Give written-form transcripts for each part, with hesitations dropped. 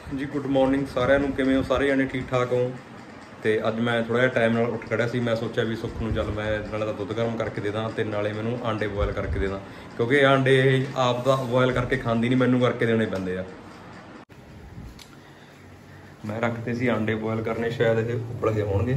जी good morning सारिਆਂ ਨੂੰ ਕਿਵੇਂ ਹੋ ਸਾਰੇ ਜਣੇ ਠੀਕ ਠਾਕ ਹੋ। ਤੇ ਅੱਜ ਮੈਂ ਥੋੜਾ ਜਿਹਾ ਟਾਈਮ ਨਾਲ ਉੱਠ ਖੜਿਆ ਸੀ। ਮੈਂ ਸੋਚਿਆ ਵੀ ਸੁੱਖ ਨੂੰ ਚੱਲ ਮੈਂ ਨਾਲੇ ਤਾਂ ਦੁੱਧ ਗਰਮ ਕਰਕੇ ਦੇ ਦਾਂ ਤੇ ਨਾਲੇ ਮੈਨੂੰ ਆਂਡੇ ਬੋਇਲ ਕਰਕੇ ਦੇ ਦਾਂ, ਕਿਉਂਕਿ ਆਂਡੇ ਆਪ ਦਾ ਬੋਇਲ ਕਰਕੇ ਖਾਂਦੀ ਨਹੀਂ, ਮੈਨੂੰ ਕਰਕੇ ਦੇਣੇ ਪੈਂਦੇ ਆ। ਮੈਂ ਰੱਖਦੇ ਸੀ ਆਂਡੇ ਬੋਇਲ ਕਰਨੇ, ਸ਼ਾਇਦ ਇਹ ਉੱਬਲ ਗਏ ਹੋਣਗੇ।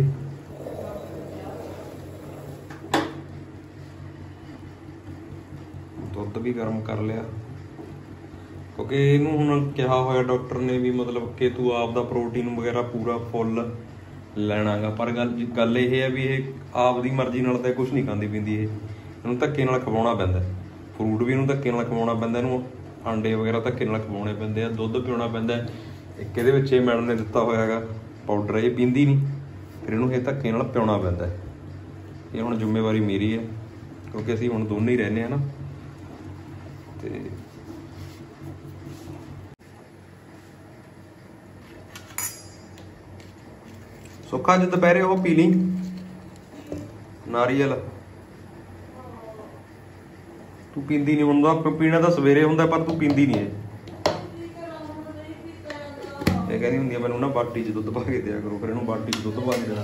ਦੁੱਧ ਵੀ ਗਰਮ ਕਰ ਲਿਆ, ਕਿਉਂਕਿ ਇਹਨੂੰ ਹੁਣ ਕਿਹਾ ਹੋਇਆ ਡਾਕਟਰ ਨੇ ਵੀ ਮਤਲਬ ਕਿ ਤੂੰ ਆਪ ਦਾ ਪ੍ਰੋਟੀਨ ਵਗੈਰਾ ਪੂਰਾ ਫੁੱਲ ਲੈਣਾ ਗਾ। ਪਰ ਗੱਲ ਇਹ ਹੈ ਵੀ ਇਹ ਆਪ ਦੀ ਮਰਜ਼ੀ ਨਾਲ ਤਾਂ ਕੁਝ ਨਹੀਂ ਖਾਂਦੀ ਪੀਂਦੀ। ਇਹਨੂੰ ਧੱਕੇ ਨਾਲ ਖਵਾਉਣਾ ਪੈਂਦਾ, ਫਰੂਟ ਵੀ ਇਹਨੂੰ ਧੱਕੇ ਨਾਲ ਖਵਾਉਣਾ ਪੈਂਦਾ, ਇਹਨੂੰ ਆਂਡੇ ਵਗੈਰਾ ਧੱਕੇ ਨਾਲ ਖਵਾਉਣੇ ਪੈਂਦੇ ਆ, ਦੁੱਧ ਪਿਉਣਾ ਪੈਂਦਾ। ਇੱਕ ਇਹਦੇ ਵਿੱਚ ਇਹ ਮੈਡਮ ਨੇ ਦਿੱਤਾ ਹੋਇਆ ਹੈਗਾ ਪਾਊਡਰ, ਇਹ ਪੀਂਦੀ ਨਹੀਂ, ਫਿਰ ਇਹਨੂੰ ਇਹ ਧੱਕੇ ਨਾਲ ਪਿਉਣਾ ਪੈਂਦਾ। ਇਹ ਹੁਣ ਜ਼ਿੰਮੇਵਾਰੀ ਮੇਰੀ ਹੈ, ਕਿਉਂਕਿ ਅਸੀਂ ਹੁਣ ਦੋਨੇ ਹੀ ਰਹਿੰਦੇ ਹਾਂ ਨਾ। ਤੇ ਸੁੱਖਾ ਅੱਜ ਦੁਪਹਿਰੇ ਉਹ ਪੀ ਲਈ ਨਾਰੀਅਲ, ਤੂੰ ਪੀਂਦੀ ਨਹੀਂ। ਹੁੰਦਾ ਪੀਣਾ ਤਾਂ ਸਵੇਰੇ ਹੁੰਦਾ, ਪਰ ਤੂੰ ਪੀਂਦੀ ਨਹੀਂ। ਇਹ ਕਹਿੰਦੀ ਹੁੰਦੀ ਆ ਮੈਨੂੰ ਨਾ ਬਾਟੀ 'ਚ ਦੁੱਧ ਪਾ ਕੇ ਦਿਆ ਕਰੋ, ਫਿਰ ਇਹਨੂੰ ਬਾਟੀ 'ਚ ਦੁੱਧ ਪਾ ਕੇ ਦੇਣਾ।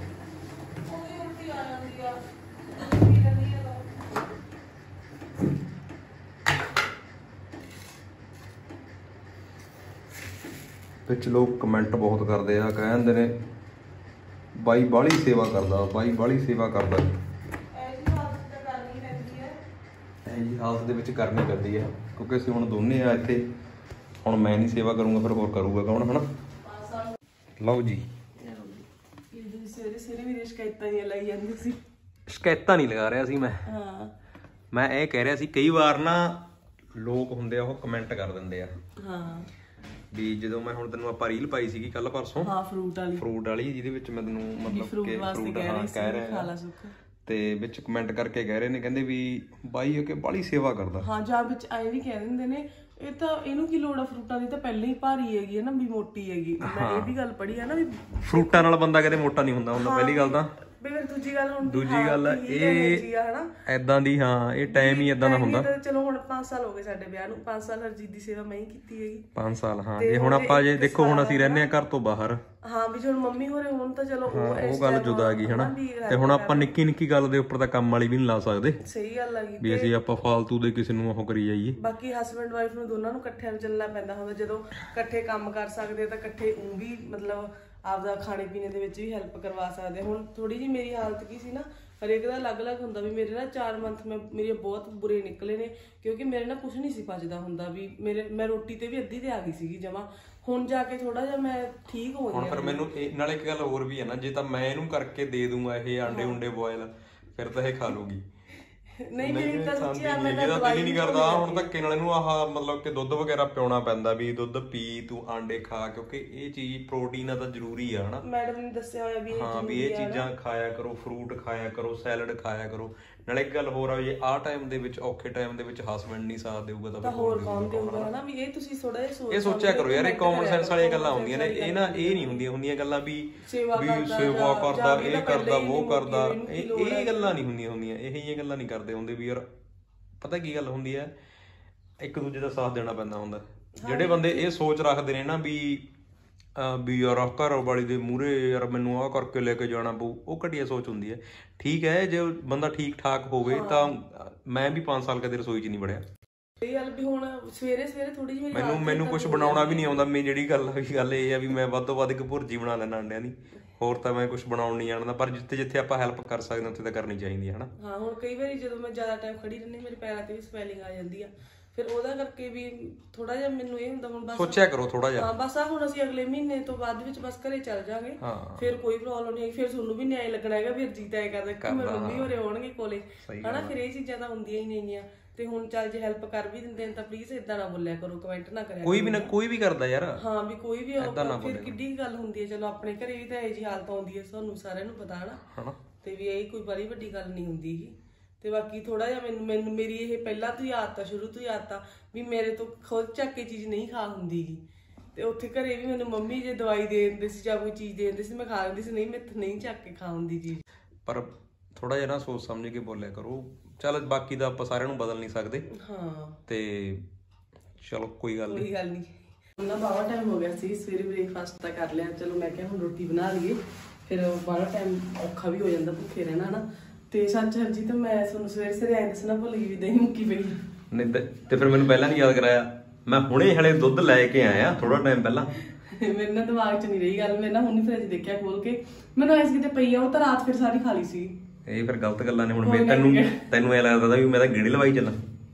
ਵਿੱਚ ਲੋਕ ਕਮੈਂਟ ਬਹੁਤ ਕਰਦੇ ਆ, ਕਹਿੰਦੇ ਨੇ ਬਾਈ ਬਾਹਲੀ ਸੇਵਾ ਕਰਦਾ, ਬਾਈ ਬਾਹਲੀ ਸੇਵਾ ਕਰਦਾ। ਇਹ ਜੀ ਹਾਲਤ ਦੇ ਵਿੱਚ ਕਰਨੀ ਪੈਂਦੀ ਹੈ, ਕਿਉਂਕਿ ਅਸੀਂ ਹੁਣ ਦੋਨੇ ਆ ਇੱਥੇ। ਹੁਣ ਮੈਂ ਨਹੀਂ ਸੇਵਾ ਕਰੂੰਗਾ, ਫਿਰ ਹੋਰ ਕਰੂਗਾ ਕੌਣ? ਹਨਾ। ਲਓ ਜੀ, ਸ਼ਿਕਾਇਤਾਂ ਨਹੀਂ ਲਗਾ ਰਿਹਾ ਸੀ ਮੈਂ ਇਹ ਕਹਿ ਰਿਹਾ ਸੀ ਕਈ ਵਾਰ ਨਾ ਲੋਕ ਹੁੰਦੇ ਆ ਉਹ ਕਮੈਂਟ ਕਰ ਦਿੰਦੇ ਆ ਵੀ ਜਦੋਂ ਮੈਂ ਹੁਣ ਤੈਨੂੰ ਆਪਾਂ ਰੀਲ ਪਾਈ ਸੀਗੀ ਕੱਲ ਪਰਸੋਂ, ਫਰੂਟ ਵਾਲੀ, ਜਿਹਦੇ ਵਿੱਚ ਮੈਂ ਤੈਨੂੰ ਮਤਲਬ ਕਿ ਫਰੂਟ ਕਹਿ ਰਿਹਾ ਤੇ ਵਿੱਚ ਕਮੈਂਟ ਕਰਕੇ ਕਹਿ ਰਹੇ ਨੇ, ਕਹਿੰਦੇ ਵੀ ਬਾਈ ਇਹ ਕਿ ਬਾਹਲੀ ਸੇਵਾ ਕਰਦਾ। ਹਾਂ, ਜਾਂ ਵਿੱਚ ਐ ਵੀ ਕਹਿ ਦਿੰਦੇ ਨੇ ਇਹ ਤਾਂ ਇਹਨੂੰ ਕੀ ਲੋੜ ਆ, ਫਰੂਟਾਂ ਦੀ ਤਾਂ ਪਹਿਲਾਂ ਹੀ ਭਾਰੀ ਹੈਗੀ ਹੈ ਨਾ, ਵੀ ਮੋਟੀ ਹੈਗੀ। ਮੈਂ ਇਹ ਵੀ ਗੱਲ ਪੜ੍ਹੀ ਆ ਨਾ ਵੀ ਫਰੂਟਾਂ ਨਾਲ ਬੰਦਾ ਕਦੇ ਮੋਟਾ ਨਹੀਂ ਹੁੰਦਾ। ਪਹਿਲੀ ਗੱਲ ਤਾਂ ਦੂਜੀ ਗੱਲ ਹੁਣ ਇਹ ਏਦਾਂ ਦੀ, ਹਾਂ ਇਹ ਟਾਈਮ ਹੀ ਏਦਾਂ ਦਾ ਹੁੰਦਾ। ਚਲੋ ਹੁਣ 5 ਸਾਲ ਹੋ ਗਏ ਸਾਡੇ ਵਿਆਹ ਨੂੰ, 5 ਸਾਲ ਹਰਜੀਤ ਦੀ ਸੇਵਾ ਮੈਂ ਹੀ ਕੀਤੀ ਹੈਗੀ। 5 ਸਾਲ ਹਾਂ। ਜੇ ਹੁਣ ਆਪਾਂ ਜੇ ਦੇਖੋ ਹੁਣ ਅਸੀਂ ਰਹਿੰਦੇ ਆ ਘਰ ਤੋਂ ਬਾਹਰ, ਹਾਂ ਵੀ ਹੁਣ ਮੰਮੀ ਹੋਰੇ ਹੁਣ ਤਾਂ ਚਲੋ ਉਹ ਗੱਲ ਜੁਦਾ ਹੈਗੀ ਹਨਾ। ਤੇ ਹੁਣ ਆਪਾਂ ਨਿੱਕੀ ਨਿੱਕੀ ਗੱਲ ਦੇ ਉੱਪਰ ਤਾਂ ਕੰਮ ਵਾਲੀ ਵੀ ਨਹੀਂ ਲਾ ਸਕਦੇ। ਸਹੀ ਗੱਲ ਹੈਗੀ ਵੀ ਅਸੀਂ ਆਪਾਂ ਫਾਲਤੂ ਦੇ ਕਿਸੇ ਨੂੰ ਉਹ ਕਰੀ ਜਾਈਏ। ਬਾਕੀ ਹਸਬੈਂਡ ਵਾਈਫ ਨੂੰ ਦੋਨਾਂ ਨੂੰ ਇਕੱਠਿਆਂ ਚੱਲਣਾ ਪੈਂਦਾ ਹੁੰਦਾ, ਜਦੋਂ ਇਕੱਠੇ ਕੰਮ ਕਰ ਸਕਦੇ ਤਾਂ ਇਕੱਠੇ ਉਹ ਵੀ ਮਤਲਬ ਆਪਦਾ ਖਾਣੇ ਪੀਣੇ ਦੇ ਵਿੱਚ ਵੀ ਹੈਲਪ ਕਰਵਾ ਸਕਦੇ। ਹੁਣ ਥੋੜੀ ਜਿਹੀ ਮੇਰੀ ਹਾਲਤ ਕੀ ਸੀ ਨਾ, ਹਰੇਕ ਦਾ ਅਲੱਗ-ਅਲੱਗ ਹੁੰਦਾ। ਵੀ ਮੇਰੇ ਨਾ 4 ਮੰਥ ਮੇਰੇ ਬਹੁਤ ਬੁਰੇ ਨਿਕਲੇ ਨੇ, ਕਿਉਂਕਿ ਮੇਰੇ ਨਾਲ ਕੁਝ ਨਹੀਂ ਸੀ ਪਚਦਾ ਹੁੰਦਾ। ਵੀ ਮੈਂ ਰੋਟੀ ਤੇ ਵੀ ਅੱਧੀ ਤੇ ਆ ਗਈ ਸੀਗੀ ਜਮਾ। ਹੁਣ ਜਾ ਕੇ ਥੋੜਾ ਜਿਹਾ ਮੈਂ ਠੀਕ ਹੋ ਗਈ। ਪਰ ਮੈਨੂੰ ਨਾਲ ਇੱਕ ਗੱਲ ਹੋਰ ਵੀ ਹੈ ਨਾ, ਜੇ ਤਾਂ ਮੈਂ ਇਹਨੂੰ ਕਰਕੇ ਦੇ ਦੂੰਗਾ ਇਹ ਆਂਡੇ ਉਂਡੇ ਬੋਇਲ, ਫਿਰ ਤਾਂ ਇਹ ਖਾ ਲੂਗੀ। ਨਹੀਂ ਮੇਰੀ ਤਾਂ ਸੱਚੀ ਆ, ਮੈਂ ਦਵਾਈ ਨਹੀਂ ਕਰਦਾ ਹੁਣ ਧੱਕੇ ਨਾਲ ਇਹਨੂੰ। ਆਹ ਮਤਲਬ ਕਿ ਦੁੱਧ ਵਗੈਰਾ ਪਿਉਣਾ ਪੈਂਦਾ ਵੀ ਦੁੱਧ ਪੀ, ਤੂੰ ਆਂਡੇ ਖਾ, ਕਿਉਂਕਿ ਇਹ ਚੀਜ਼ ਪ੍ਰੋਟੀਨ ਆ ਤਾਂ ਜ਼ਰੂਰੀ ਆ ਹਨਾ। ਮੈਡਮ ਨੇ ਦੱਸਿਆ ਹੋਇਆ ਵੀ ਹਾਂ ਵੀ ਇਹ ਚੀਜ਼ਾਂ ਖਾਇਆ ਕਰੋ, ਫਰੂਟ ਖਾਇਆ ਕਰੋ, ਸੈਲਡ ਖਾਇਆ ਕਰੋ। ਨਾਲੇ ਇੱਕ ਗੱਲ ਹੋਰ ਆ, ਜੇ ਆਹ ਟਾਈਮ ਦੇ ਵਿੱਚ ਔਖੇ ਟਾਈਮ ਦੇ ਵਿੱਚ ਹਸਬੈਂਡ ਨਹੀਂ ਸਾਥ ਦੇਊਗਾ ਤਾਂ ਹੋਰ ਕੌਣ ਦੇਊਗਾ ਹਨਾ। ਵੀ ਇਹ ਤੁਸੀਂ ਥੋੜਾ ਜਿਹਾ ਇਹ ਸੋਚਿਆ ਕਰੋ ਯਾਰ। ਇਹ ਕਾਮਨ ਸੈਂਸ ਵਾਲੀਆਂ ਗੱਲਾਂ ਹੁੰਦੀਆਂ ਨੇ, ਇਹ ਨਾ ਇਹ ਨਹੀਂ ਹੁੰਦੀਆਂ ਗੱਲਾਂ ਵੀ ਸੇਵਾ ਕਰਦਾ, ਇਹ ਕਰਦਾ, ਉਹ ਕਰਦਾ। ਇਹ ਗੱਲਾਂ ਨਹੀਂ ਹੁੰਦੀਆਂ ਇਹ ਜਿਹੀਆਂ ਗੱਲਾਂ ਨਹੀਂ ਕਰਦੇ ਹੁੰਦੇ ਵੀ ਯਾਰ। ਪਤਾ ਕੀ ਗੱਲ ਹੁੰਦੀ ਹੈ, ਇੱਕ ਦੂਜੇ ਦਾ ਸਾਥ ਦੇਣਾ ਪੈਂਦਾ ਹੁੰਦਾ। ਜਿਹੜੇ ਬੰਦੇ ਇਹ ਸੋਚ ਰੱਖਦੇ ਨੇ ਨਾ ਵੀ ਯਾਰ ਘਰ ਵਾਲੀ ਦੇ ਮੂਹਰੇ ਯਾਰ ਮੈਨੂੰ ਆਹ ਕਰਕੇ ਲੈ ਕੇ ਜਾਣਾ ਪਊ, ਉਹ ਘਟੀਆ ਸੋਚ ਹੁੰਦੀ ਹੈ। ਠੀਕ ਹੈ, ਜੇ ਬੰਦਾ ਠੀਕ ਠਾਕ ਹੋਵੇ ਤਾਂ ਮੈਂ ਵੀ 5 ਸਾਲ ਕਦੇ ਰਸੋਈ 'ਚ ਨਹੀਂ ਵੜਿਆ। ਇਹ ਗੱਲ ਵੀ ਹੁਣ ਸਵੇਰੇ ਥੋੜੀ ਜਿਹੀ ਮੈਨੂੰ ਕੁਝ ਬਣਾਉਣਾ ਵੀ ਨਹੀਂ ਆਉਂਦਾ। ਮੇਰੀ ਜਿਹੜੀ ਗੱਲ ਇਹ ਆ ਵੀ ਮੈਂ ਵੱਧ ਤੋਂ ਵੱਧ ਇੱਕ ਭੁਰਜੀ ਬਣਾ ਲੈਣਾ ਅੰਡਿਆਂ ਦੀ, ਹੋਰ ਤਾਂ ਮੈਂ ਕੁਝ ਬਣਾਉਣ ਨਹੀਂ ਜਾਣਦਾ। ਪਰ ਜਿੱਥੇ ਆਪਾਂ ਹੈਲਪ ਕਰ ਸਕਦੇ ਉੱਥੇ ਤਾਂ ਕਰਨੀ ਚਾਹੀਦੀ ਹੈ ਹਨਾ। ਹਾਂ, ਹੁਣ ਕਈ ਵਾਰੀ ਜਦੋਂ ਮੈਂ ਜ਼ਿਆਦਾ ਟਾਈਮ ਖੜੀ ਰਹਿੰਦੀ, ਮੇਰੇ ਪੈਰਾਂ ਤੇ ਵੀ ਸਵੈਲਿੰਗ ਆ ਜਾਂਦੀ ਆ, ਫਿਰ ਉਹਦਾ ਕਰਕੇ ਵੀ ਥੋੜਾ ਜਿਹਾ ਮੈਨੂੰ ਇਹ ਹੁੰਦਾ ਹੁਣ ਬਸ ਸੋਚਿਆ ਕਰੋ ਥੋੜਾ ਜਿਹਾ। ਹਾਂ ਬਸ ਆ ਹੁਣ ਅਸੀਂ ਅਗਲੇ ਮਹੀਨੇ ਤੋਂ ਬਾਅਦ ਵਿੱਚ ਬਸ ਘਰੇ ਚੱਲ ਜਾਾਂਗੇ, ਫਿਰ ਕੋਈ ਪ੍ਰੋਬਲਮ ਨਹੀਂ ਆਈ। ਫਿਰ ਤੁਹਾਨੂੰ ਵੀ ਨਿਆਏ ਲੱਗਣਾ ਹੈਗਾ, ਫਿਰ ਜੀਤਾ ਇਹ ਕਰਦਾ ਕਿ ਮੇਰੇ ਮੰਮੀ ਹੋਰੇ ਆਉਣਗੇ ਕੋਲੇ ਹਨਾ। ਫਿਰ ਇਹ ਚੀਜ਼ਾਂ ਤਾਂ ਹੁੰਦੀਆਂ ਹੀ ਨਹੀਂਆਂ। ਤੇ ਹੁਣ ਚੱਲ ਜੇ ਹੈਲਪ ਕਰ ਵੀ ਦਿੰਦੇ ਨੇ ਤਾਂ ਪਲੀਜ਼ ਏਦਾਂ ਨਾ ਬੋਲਿਆ ਕਰੋ, ਕਮੈਂਟ ਨਾ ਕਰਿਆ। ਕੋਈ ਵੀ ਕਰਦਾ ਯਾਰ। ਹਾਂ ਵੀ ਕੋਈ ਵੀ ਫਿਰ ਕਿੱਡੀ ਗੱਲ ਹੁੰਦੀ ਹੈ। ਚਲੋ ਆਪਣੇ ਘਰੇ ਵੀ ਤਾਂ ਇਹ ਜਿਹੀ ਹਾਲਤ ਆਉਂਦੀ ਹੈ, ਤੁਹਾਨੂੰ ਸਾਰਿਆਂ ਨੂੰ ਪਤਾ ਹਨਾ। ਤੇ ਵੀ ਇਹ ਕੋਈ ਬੜੀ ਵੱਡੀ ਗੱਲ ਨਹੀਂ ਹੁੰਦੀ ਗੀ। ਤੇ ਬਾਕੀ ਥੋੜਾ ਜਿਹਾ ਮੈਨੂੰ ਮੇਰੀ ਇਹ ਪਹਿਲਾਂ ਤੋਂ ਹੀ ਆਦਤ ਆ, ਸ਼ੁਰੂ ਤੋਂ ਹੀ ਆਦਤ ਆ ਵੀ ਮੇਰੇ ਤੋਂ ਖੁਦ ਚੱਕ ਕੇ ਚੀਜ਼ ਨਹੀਂ ਖਾ ਹੁੰਦੀ ਗੀ। ਤੇ ਉੱਥੇ ਘਰੇ ਵੀ ਮੈਨੂੰ ਮੰਮੀ ਜੇ ਦਵਾਈ ਦੇ ਦਿੰਦੇ ਸੀ ਜਾਂ ਕੋਈ ਚੀਜ਼ ਦੇ ਦਿੰਦੇ ਸੀ, ਮੈਂ ਖਾ ਲੈਂਦੀ ਸੀ। ਨਹੀਂ, ਮੈਥੋਂ ਨਹੀਂ ਚੱਕ ਕੇ ਖਾ ਹੁੰਦੀ ਚੀਜ਼। ਪਰ ਥੋੜਾ ਜਿਹਾ ਨਾ ਸੋਚ ਸਮਝ ਕੇ ਬੋਲਿਆ ਕਰੋ। ਚੱਲ ਬਾਕੀ ਦਾ ਆਪਾਂ ਸਾਰਿਆਂ ਨੂੰ ਬਦਲ ਨਹੀਂ ਸਕਦੇ। ਹਾਂ ਤੇ ਚਲੋ ਕੋਈ ਗੱਲ ਨਹੀਂ। ਨਾ ਬਾਵਾ ਟਾਈਮ ਹੋ ਗਿਆ ਸੀ, ਸਵੇਰੇ ਬ੍ਰੇਕਫਾਸਟ ਤਾਂ ਕਰ ਲਿਆ, ਚਲੋ ਮੈਂ ਕਿਹਾ ਹੁਣ ਰੋਟੀ ਬਣਾ ਲਈਏ, ਫਿਰ ਬਾਵਾ ਟਾਈਮ ਔਖਾ ਵੀ ਹੋ ਜਾਂਦਾ ਭੁੱਖੇ ਰਹਿਣਾ ਹਨਾ। ਤੇ ਸੱਚ ਹਰਜੀਤ ਮੈਂ ਤੁਹਾਨੂੰ ਸਵੇਰੇ ਸਵੇਰੇ ਐਂ ਦੱਸਣਾ ਭੁੱਲ ਗਈ ਵੀ ਦਹੀਂ ਮੁੱਕੀ ਪਈ ਨਹੀਂ ਤੇ ਫਿਰ ਮੈਨੂੰ ਪਹਿਲਾਂ ਨਹੀਂ ਯਾਦ ਕਰਾਇਆ। ਮੈਂ ਹੁਣੇ ਹਲੇ ਦੁੱਧ ਲੈ ਕੇ ਆਇਆ ਥੋੜਾ ਟਾਈਮ ਪਹਿਲਾਂ। ਮੇਰੇ ਨਾਲ ਦਿਮਾਗ 'ਚ ਨਹੀਂ ਰਹੀ ਗੱਲ, ਮੈਂ ਨਾ ਹੁਣੀ ਫਰਿੱਜ ਦੇਖਿਆ ਖੋਲ ਕੇ, ਮੈਨੂੰ ਐਸ ਕਿਤੇ ਪਈ ਆ, ਉਹ ਤਾਂ ਰਾਤ ਫਿਰ ਸਾਰੀ ਖਾ ਲਈ ਸੀ। ਇਹ ਫਿਰ ਗਲਤ ਗੱਲਾਂ ਨੇ। ਹੁਣ ਤੈਨੂੰ ਐ ਲੱਗਦਾ ਵੀ ਮੈਂ ਤਾਂ ਗੇੜੇ ਲਵਾਈ ਚੱਲਾਂ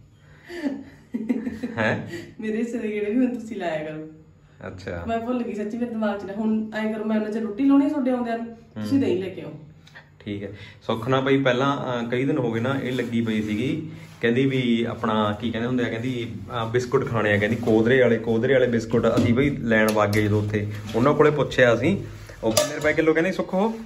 ਹੈ। ਮੇਰੇ ਸਿਰੇ ਗੇੜੇ ਵੀ ਹੁਣ ਤੁਸੀਂ ਲਾਇਆ ਕਰੋ। ਅੱਛਾ ਮੈਂ ਭੁੱਲ ਗਈ ਸੱਚੀ, ਮੇਰੇ ਦਿਮਾਗ 'ਚ ਹੁਣ ਐਂ ਕਰੋ, ਮੈਂ ਉਹਨਾਂ 'ਚ ਰੋਟੀ ਲਾਉਣੀ ਤੁਹਾਡੇ ਆਉਂਦਿਆਂ ਨੂੰ, ਤੁਸੀਂ ਦਹੀਂ ਲੈ ਕੇ ਆਓ। ਠੀਕ ਹੈ। ਸੁੱਖ ਨਾ ਬਈ ਪਹਿਲਾਂ ਕਈ ਦਿਨ ਹੋ ਗਏ ਨਾ ਇਹ ਲੱਗੀ ਪਈ ਸੀਗੀ, ਕਹਿੰਦੀ ਵੀ ਆਪਣਾ ਕੀ ਕਹਿੰਦੇ ਹੁੰਦੇ ਆ, ਕਹਿੰਦੀ ਬਿਸਕੁਟ ਖਾਣੇ ਆ, ਕਹਿੰਦੀ ਕੋਧਰੇ ਵਾਲੇ ਬਿਸਕੁਟ। ਅਸੀਂ ਬਈ ਲੈਣ ਵਗ ਗਏ ਜਦੋਂ ਉੱਥੇ, ਉਹਨਾਂ ਕੋਲੇ ਪੁੱਛਿਆ ਅਸੀਂ, ਉਹ ਕਿੰਨੇ ਰੁਪਏ ਕਿਲੋ ਕਹਿੰਦੇ ਸੁੱਖ? ਉਹ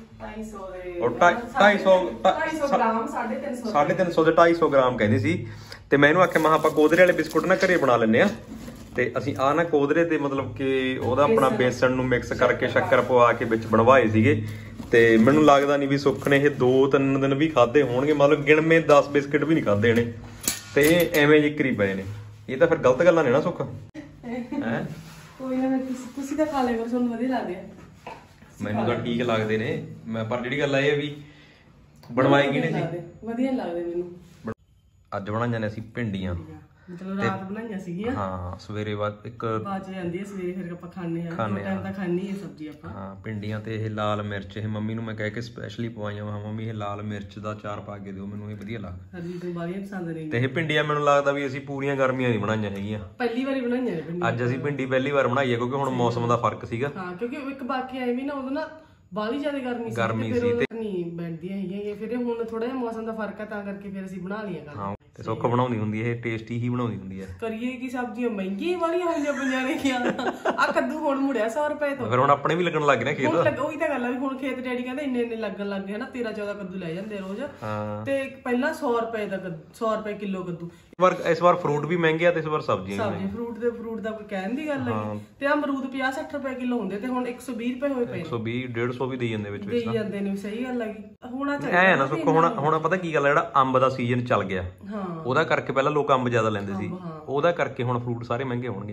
250 ਗ੍ਰਾਮ 350 ਦੇ 250 ਗ੍ਰਾਮ ਕਹਿੰਦੀ ਸੀ। ਤੇ ਮੈਂ ਇਹਨੂੰ ਆਖਿਆ, ਮੈਂ ਆਪਾਂ ਕੋਧਰੇ ਵਾਲੇ ਬਿਸਕੁਟ ਨਾ ਘਰੇ ਬਣਾ ਲੈਂਦੇ ਆ, ਤੇ ਅਸੀਂ ਆ ਨਾ ਕੋਧਰੇ ਤੇ ਮਤਲਬ ਕਿ ਉਹਦਾ ਆਪਣਾ ਬੇਸਣ ਨੂੰ ਮਿਕਸ ਕਰਕੇ ਸ਼ੱਕਰ ਪਵਾ ਕੇ ਵਿੱਚ ਬਣਵਾਏ ਸੀਗੇ। ਤੇ ਮੈਨੂੰ ਲੱਗਦਾ ਨਹੀਂ ਵੀ ਸੁੱਖ ਨੇ ਇਹ 2-3 ਦਿਨ ਵੀ ਖਾਦੇ ਹੋਣਗੇ, ਮਤਲਬ ਗਿਣਵੇਂ 10 ਬਿਸਕੁਟ ਵੀ ਨਹੀਂ ਖਾਦੇ ਨੇ, ਤੇ ਇਹ ਐਵੇਂ ਜਿਕਰੀ ਪਏ ਨੇ। ਇਹ ਤਾਂ ਫਿਰ ਗਲਤ ਗੱਲਾਂ ਨੇ ਨਾ ਸੁੱਖ ਹੈ। ਕੋਈ ਨਾ ਤੁਸੀਂ ਤਾਂ ਖਾ ਲਿਆ ਕਰੋ, ਤੁਹਾਨੂੰ ਵਧੀਆ ਲੱਗਦੇ ਆ। ਮੈਨੂੰ ਤਾਂ ਠੀਕ ਲੱਗਦੇ ਨੇ, ਮੈਂ ਪਰ ਜਿਹੜੀ ਗੱਲ ਆ ਇਹ ਵੀ ਬਣਵਾਏ ਕਿਹਨੇ ਸੀ, ਵਧੀਆ ਲੱਗਦੇ ਮੈਨੂੰ। ਅੱਜ ਬਣਾਈਆਂ ਨੇ ਅਸੀਂ ਭਿੰਡੀਆਂ, ਮਤਲਬ ਰਾਤ ਬਣਾਈਆਂ ਸੀਗੀਆਂ। ਹਾਂ ਸਵੇਰੇ ਬਾਅਦ ਇੱਕ ਬਾਜ ਜਾਂਦੀ ਹੈ ਸਵੇਰੇ, ਫਿਰ ਆਪਾਂ ਖਾਣੇ ਆ ਟਾਈਮ ਤਾਂ ਖਾਣੀ ਹੈ ਸਬਜ਼ੀ ਆਪਾਂ। ਹਾਂ ਭਿੰਡੀਆਂ ਤੇ ਇਹ ਲਾਲ ਮਿਰਚ, ਇਹ ਮੰਮੀ ਨੂੰ ਮੈਂ ਕਹਿ ਕੇ ਸਪੈਸ਼ਲੀ ਪਵਾਈਆਂ। ਹਾਂ ਮੰਮੀ ਇਹ ਲਾਲ ਮਿਰਚ ਦਾ ਅਚਾਰ ਪਾ ਕੇ ਦਿਓ ਮੈਨੂੰ, ਇਹ ਵਧੀਆ ਲੱਗਦਾ। ਹਰਜੀਤ ਨੂੰ ਬਾਹਲੀਆਂ ਪਸੰਦ ਨੇ। ਤੇ ਇਹ ਭਿੰਡੀਆਂ ਮੈਨੂੰ ਲੱਗਦਾ ਵੀ ਅਸੀਂ ਪੂਰੀਆਂ ਗਰਮੀਆਂ ਦੀ ਬਣਾਈਆਂ ਹੈਗੀਆਂ, ਪਹਿਲੀ ਵਾਰੀ ਬਣਾਈਆਂ ਨੇ ਭਿੰਡੀਆਂ। ਅੱਜ ਅਸੀਂ ਭਿੰਡੀ ਪਹਿਲੀ ਵਾਰ ਬਣਾਈ ਹੈ, ਕਿਉਂਕਿ ਹੁਣ ਮੌਸਮ ਦਾ ਫਰਕ ਸੀਗਾ। ਹਾਂ ਕਿਉਂਕਿ ਇੱਕ ਬਾਕੀ ਆਏ ਵੀ ਨਾ ਉਦੋਂ ਨਾ ਬਾਹਲੀ ਜ਼ਿਆਦਾ ਗਰਮੀ ਸੀ ਤੇ ਨਹੀਂ ਬਣਦੀਆਂ ਹੈਗੀਆਂ, ਫਿਰ ਹੁਣ ਥੋੜਾ ਜਿਹਾ ਮੌਸਮ ਦਾ ਫਰਕ ਹੈ ਤਾਂ ਕਰਕੇ ਫਿਰ ਅਸੀਂ ਬਣਾ ਲਈਆਂ। ਹਾਂ ਤੇ ਸੁੱਖ ਬਣਾਉਂਦੀ ਹੁੰਦੀ ਇਹ, ਟੇਸਟੀ ਹੀ ਬਣਾਉਂਦੀ ਹੁੰਦੀ ਹੈ। ਕਰੀਏ ਕੀ, ਸਬਜ਼ੀਆਂ ਮਹਿੰਗੀਆਂ ਵਾਲੀਆਂ ਹੋਈਆਂ ਪਈਆਂ ਨੇ ਕਿਹਾ। ਆ ਕੱਦੂ ਹੁਣ ਮੁੜਿਆ 100 ਰੁਪਏ ਤੋਂ, ਫਿਰ ਹੁਣ ਆਪਣੇ ਵੀ ਲੱਗਣ ਲੱਗ ਗਏ ਨਾ ਖੇਤ। ਉਹੀ ਤਾਂ ਗੱਲ ਆ ਵੀ ਹੁਣ ਖੇਤ ਡੈਡੀ ਕਹਿੰਦੇ ਇੰਨੇ ਲੱਗਣ ਲੱਗ ਗਏ ਹਨਾ, 13-14 ਕੱਦੂ ਲੈ ਜਾਂਦੇ ਰੋਜ਼। ਤੇ ਪਹਿਲਾਂ 100 ਰੁਪਏ ਦਾ 100 ਰੁਪਏ ਕਿਲੋ ਕੱਦੂ। ਇਸ ਵਾਰ ਫਰੂਟ ਵੀ ਮਹਿੰਗੇ ਆ ਤੇ ਇਸ ਵਾਰ ਸਬਜ਼ੀਆਂ ਵੀ। ਫਰੂਟ ਦਾ ਕੋਈ ਕਹਿਣ ਦੀ ਗੱਲ ਹੈ। ਤੇ ਅਮਰੂਦ 50-60 ਰੁਪਏ ਕਿਲੋ ਹੁੰਦੇ ਤੇ ਹੁਣ 120 ਰੁਪਏ ਹੋਏ ਪਏ। 120-150 ਵੀ ਦੇਈ ਜਾਂਦੇ ਵਿੱਚ ਦੇਈ ਜਾਂਦੇ ਨੇ। ਸਹੀ ਗੱਲ ਹੈਗੀ। ਹੋਣਾ ਚਾਹੀਦਾ ਐ ਨਾ ਸੁੱਖ। ਹੁਣ ਪਤਾ ਕੀ ਗੱਲ ਹੈ, ਜਿਹੜਾ ਅੰਬ ਦਾ ਸੀਜ਼ਨ ਚੱਲ ਗਿਆ, ਉਹਦਾ ਕਰਕੇ ਪਹਿਲਾਂ ਲੋਕ ਅੰਬ ਜ਼ਿਆਦਾ ਲੈਂਦੇ ਸੀ, ਉਹਦਾ ਕਰਕੇ ਹੁਣ ਫਰੂਟ ਸਾਰੇ ਮਹਿੰਗੇ ਹੋਣਗੇ।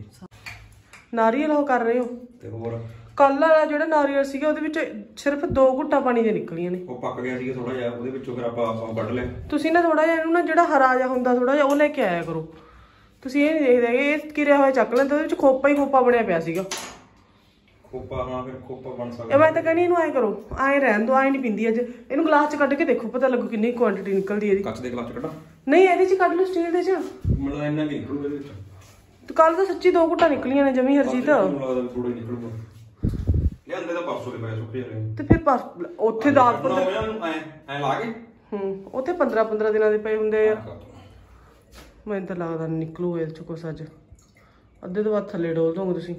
ਨਾਰੀਅਲ ਉਹ ਕਰ ਰਹੇ ਹੋ ਤੇ ਹੋਰ ਕੱਲ ਵਾਲਾ ਜਿਹੜਾ ਨਾਰੀਅਲ ਸੀਗਾ ਉਹਦੇ ਵਿੱਚ ਸਿਰਫ 2 ਘੁੱਟਾਂ ਪਾਣੀ ਦੇ ਨਿਕਲੀਆਂ ਨੇ। ਉਹ ਪੱਕ ਗਿਆ ਸੀਗਾ ਥੋੜਾ ਜਿਹਾ, ਉਹਦੇ ਵਿੱਚੋਂ ਫਿਰ ਆਪਾਂ ਕੱਢ ਲਿਆ। ਤੁਸੀਂ ਨਾ ਥੋੜਾ ਜਿਹਾ ਇਹਨੂੰ ਨਾ ਜਿਹੜਾ ਹਰਾ ਜਿਹਾ ਹੁੰਦਾ ਥੋੜਾ ਜਿਹਾ ਉਹ ਲੈ ਕੇ ਆਇਆ ਕਰੋ। ਤੁਸੀਂ ਇਹ ਨਹੀਂ ਦੇਖਦੇ ਇਹ ਕਿਰਿਆ ਹੋਇਆ ਚੱਕ ਲੈਂਦੇ, ਉਹਦੇ ਵਿੱਚ ਖੋਪਾ ਹੀ ਖੋਪਾ ਬਣਿਆ ਪਿਆ ਸੀਗਾ। ਖੋਪਾ? ਹਾਂ ਫਿਰ ਖੋਪਾ ਬਣ ਸਕਦਾ। ਮੈਂ ਤਾਂ ਕਹਿੰਦੀ ਇਹਨੂੰ ਐਂ ਕਰੋ, ਐਂ ਰਹਿਣ ਦੋ, ਐਂ ਨਹੀਂ ਪੀਂਦੀ ਅੱਜ। ਇਹਨੂੰ ਗਲਾਸ 'ਚ ਕੱਢ ਕੇ ਦੇਖੋ, ਪਤਾ ਲੱਗੂ ਕਿੰਨੀ ਕੁਆਂਟੀਟੀ ਨਿਕਲਦੀ ਇਹਦੀ। ਕੱਚ ਦੇ ਗਲਾਸ 'ਚ ਕੱਢਾਂ? ਨਹੀਂ ਇਹਦੇ 'ਚ ਕੱਢ ਲਓ, ਸਟੀਲ ਦੇ 'ਚ। ਮਤਲਬ ਇੰਨਾ ਕੀ ਨਿਕਲੂਗਾ ਇਹਦੇ ਵਿੱਚ? ਕੱਲ ਤਾਂ ਸੱਚੀ 2 ਘੁੱਟਾਂ ਨਿਕਲੀਆਂ ਨੇ ਜਮੀ ਹਰਜੀਤ। ਮੈਨੂੰ ਲੱਗਦਾ ਥੋੜਾ ਹੀ ਨਿਕਲੂਗਾ। ਲਿਆਂਦੇ ਤਾਂ ਪਰਸੋਂ ਦੇ ਪਏ ਸੁੱਕੇ ਵਾਲੇ। ਤੇ ਫਿਰ ਉੱਥੇ 10-15 ਐ ਲਾ ਕੇ ਉੱਥੇ 15-15 ਦਿਨਾਂ ਦੇ ਪਏ ਹੁੰਦੇ ਆ। ਮੈਨੂੰ ਤਾਂ ਲੱਗਦਾ ਨਿਕਲੂ ਇਹ 'ਚ ਕੁਛ ਅੱਜ। ਅੱਧੇ ਤੋਂ ਬਾਅਦ ਥੱਲੇ ਡੋਲ ਦੋਗੇ ਤੁਸੀਂ।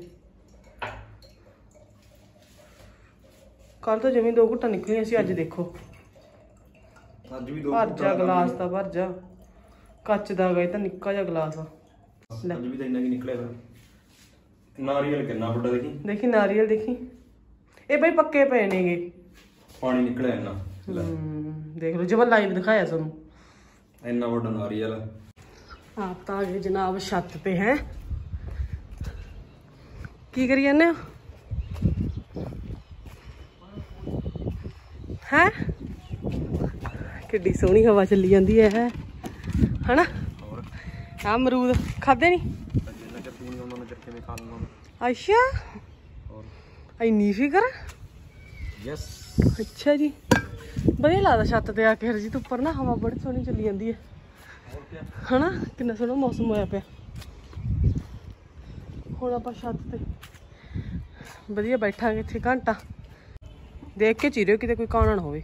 ਕੱਲ ਤਾਂ ਜਮੀ 2 ਘੁੱਟਾਂ ਨਿਕਲੀਆਂ ਸੀ, ਅੱਜ ਦੇਖੋ। ਅੱਜ ਵੀ 2 ਭਰ ਜਾ ਗਲਾਸ ਤਾਂ ਭਰ ਜਾ। ਕੱਚ ਦਾ ਗਏ ਤਾਂ ਨਿੱਕਾ ਜਿਹਾ ਗਲਾਸ ਆ। ਅੱਜ ਵੀ ਤਾਂ ਇੰਨਾ ਕੀ ਨਿਕਲਿਆ ਫਿਰ। ਨਾਰੀਅਲ ਕਿੰਨਾ ਵੱਡਾ ਦੇਖੀ, ਦੇਖੀ ਨਾਰੀਅਲ ਦੇਖੀ। ਇਹ ਬਈ ਪੱਕੇ ਪਏ ਨੇਗੇ, ਪਾਣੀ ਨਿਕਲਿਆ ਇੰਨਾ। ਦੇਖ ਲਓ ਜਮਾ ਲਾਈਵ ਦਿਖਾਇਆ ਤੁਹਾਨੂੰ, ਇੰਨਾ ਵੱਡਾ ਨਾਰੀਅਲ। ਆਪ ਤਾਂ ਆ ਗਏ ਜਨਾਬ ਛੱਤ ਤੇ। ਹੈ ਕੀ ਕਰੀ ਜਾਂਦੇ ਹੋ? ਹੈ ਕਿੱਡੀ ਸੋਹਣੀ ਹਵਾ ਚੱਲੀ ਜਾਂਦੀ ਹੈ ਹਨਾ। ਆ ਅਮਰੂਦ ਖਾਦੇ ਨੀ? ਅੱਛਾ ਇੰਨੀ ਫਿਕਰ? ਯੈਸ। ਅੱਛਾ ਜੀ, ਵਧੀਆ ਲੱਗਦਾ ਛੱਤ ਤੇ ਆ ਕੇ ਹਰਜੀਤ। ਉੱਪਰ ਨਾ ਹਵਾ ਬੜੀ ਸੋਹਣੀ ਚੱਲੀ ਜਾਂਦੀ ਹੈ ਹਨਾ, ਕਿੰਨਾ ਸੋਹਣਾ ਮੌਸਮ ਹੋਇਆ ਪਿਆ। ਹੁਣ ਆਪਾਂ ਛੱਤ ਤੇ ਵਧੀਆ ਬੈਠਾਂਗੇ ਇੱਥੇ ਘੰਟਾ। ਦੇਖ ਕੇ ਚੀਰਿਓ ਕਿਤੇ ਕੋਈ ਕਾਣਾ ਨਾ ਹੋਵੇ।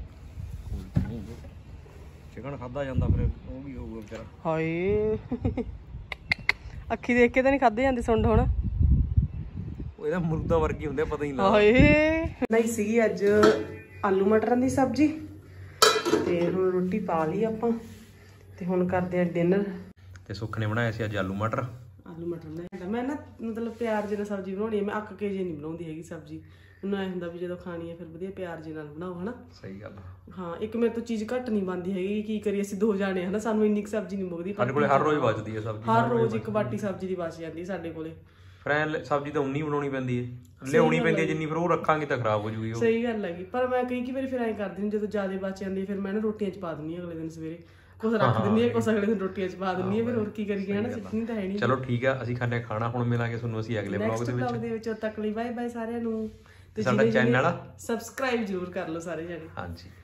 ਚਿਕਨ ਖਾਦਾ ਜਾਂਦਾ ਫਿਰ ਉਹ ਵੀ ਹੋਊਗਾ ਵਿਚਾਰਾ। ਹਾਏ ਅੱਖੀ ਦੇਖ ਕੇ ਤਾਂ ਨਹੀਂ ਖਾਦੇ ਜਾਂਦੇ ਸੁੰਡ। ਹੁਣ ਉਹ ਇਹਦਾ ਮੁਰਦਾ ਵਰਗੀ ਹੁੰਦੇ, ਪਤਾ ਹੀ ਨਹੀਂ ਲੱਗਦਾ। ਹਾਏ ਨਹੀਂ ਸੀਗੀ ਅੱਜ ਆਲੂ ਮਟਰਾਂ ਦੀ ਸਬਜ਼ੀ, ਤੇ ਹੁਣ ਰੋਟੀ ਪਾ ਲਈ ਆਪਾਂ, ਤੇ ਹੁਣ ਕਰਦੇ ਆ ਡਿਨਰ। ਤੇ ਸੁੱਖ ਨੇ ਬਣਾਇਆ ਸੀ ਅੱਜ ਆਲੂ ਮਟਰ। ਆਲੂ ਮਟਰ ਬਣਾਇਆ ਮੈਂ ਨਾ, ਮਤਲਬ ਪਿਆਰ ਜਿਹੀ ਨਾਲ ਸਬਜ਼ੀ ਬਣਾਉਣੀ ਹੈ। ਮੈਂ ਅੱਕ ਕੇ ਜੇ ਨਹੀਂ ਬਣਾਉਂਦੀ ਹੈਗੀ ਸਬਜ਼ੀ। ਮੈਨੂੰ ਐਂ ਹੁੰਦਾ ਵੀ ਜਦੋਂ ਖਾਣੀ ਹੈ ਫਿਰ ਵਧੀਆ ਪਿਆਰ ਜਿਹੇ ਨਾਲ ਬਣਾਓ ਹਨਾ। ਸਹੀ ਗੱਲ। ਹਾਂ ਇੱਕ ਮੇਰੇ ਤੋਂ ਚੀਜ਼ ਘੱਟ ਨਹੀਂ ਬਣਦੀ ਹੈਗੀ। ਕੀ ਕਰੀਏ ਅਸੀਂ 2 ਜਾਣੇ ਹਨਾ, ਸਾਨੂੰ ਇੰਨੀ ਸਬਜ਼ੀ ਨਹੀਂ ਮੁੱਕਦੀ। ਸਾਡੇ ਕੋਲੇ ਹਰ ਰੋਜ਼ ਬਚਦੀ ਹੈ ਸਬਜ਼ੀ, ਹਰ ਰੋਜ਼ 1 ਬਾਟੀ ਸਬਜ਼ੀ ਦੀ ਬਚ ਜਾਂਦੀ ਸਾਡੇ ਕੋਲੇ। ਫਿਰ ਐ ਸਬਜ਼ੀ ਤਾਂ ਉਨੀ ਬਣਾਉਣੀ ਪੈਂਦੀ ਹੈ, ਲਿਆਉਣੀ ਪੈਂਦੀ ਹੈ ਜਿੰਨੀ, ਫਿਰ ਉਹ ਰੱਖਾਂਗੇ ਤਾਂ ਖਰਾਬ ਹੋ ਜੂਗੀ ਉਹ। ਸਹੀ ਗੱਲ ਹੈਗੀ। ਪਰ ਮੈਂ ਕਈ ਵਾਰੀ ਫਿਰ ਐਂ ਕਰਦੀ, ਜਦੋਂ ਜ਼ਿਆਦਾ ਬਚ ਜਾਂਦੀ ਫਿਰ ਮੈਂ ਨਾ ਰੋਟੀਆਂ 'ਚ ਪਾ ਦਿੰਦੀ ਹਾਂ ਅਗਲੇ ਦਿਨ ਸਵੇਰੇ, ਕੁਛ ਰੱਖ ਦਿੰਦੀ ਹਾਂ, ਕੁਛ ਅਗਲੇ ਦਿਨ ਰੋਟੀਆਂ 'ਚ ਪਾ ਦਿੰਦੀ ਹਾਂ, ਫਿਰ ਹੋਰ ਕੀ ਕਰੀਏ ਹਨਾ, ਸਿੱਟਣੀ ਤਾਂ ਹੈ ਨਹੀਂ। ਚਲੋ ਠੀਕ ਆ, ਅਸੀਂ ਖਾਣੇ ਖਾਣਾ, ਹੁਣ ਮਿਲਾਂਗੇ ਤੁਹਾਨੂੰ ਅਸੀਂ ਅਗਲੇ ਵਲੌਗ ਦੇ ਵਿੱਚ। ਉਦੋਂ ਤੱਕ ਲਈ ਬਾਏ ਬਾਏ ਸਾਰਿਆਂ ਨੂੰ, ਤੇ ਸਾਡਾ ਚੈਨਲ ਸਬਸਕ੍ਰਾਈਬ ਜ਼ਰੂਰ ਕਰ ਲਓ ਸਾਰੇ ਜਣੇ। ਹਾਂਜੀ।